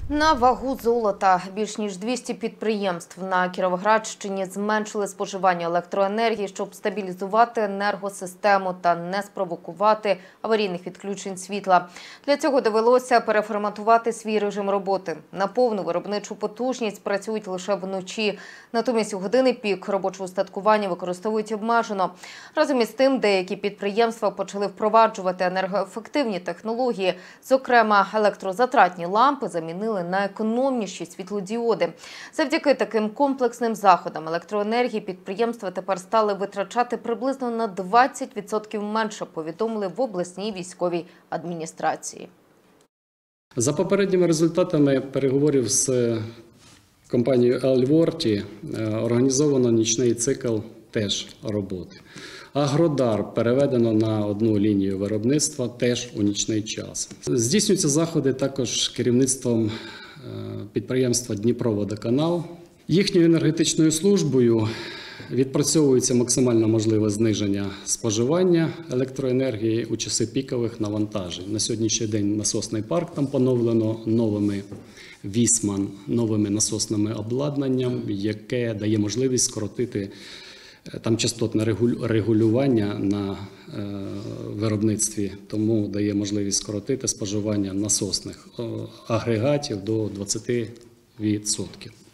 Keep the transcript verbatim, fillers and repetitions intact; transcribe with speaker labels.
Speaker 1: На вагу золота більш ніж двісті підприємств на Кіровоградщині зменшили споживання електроенергії, щоб стабілізувати енергосистему та не спровокувати аварійних відключень світла. Для цього довелося переформатувати свій режим роботи. На повну виробничу потужність працюють лише вночі. Натомість у години пік робоче устаткування використовують обмежено. Разом із тим, деякі підприємства почали впроваджувати енергоефективні технології. Зокрема, електрозатратні лампи замінили на економніші світлодіоди. Завдяки таким комплексним заходам електроенергії підприємства тепер стали витрачати приблизно на двадцять відсотків менше, повідомили в обласній військовій адміністрації.
Speaker 2: За попередніми результатами переговорів з компанією Альворті організовано нічний цикл теж роботи. Агродар переведено на одну лінію виробництва теж у нічний час. Здійснюються заходи також керівництвом підприємства «Дніпроводоканал». Їхньою енергетичною службою відпрацьовується максимально можливе зниження споживання електроенергії у часи пікових навантажень. На сьогоднішній день насосний парк там поновлено новими «Вісман», новими насосними обладнанням, яке дає можливість скоротити там частотне регулювання на виробництві, тому дає можливість скоротити споживання насосних агрегатів до двадцяти відсотків.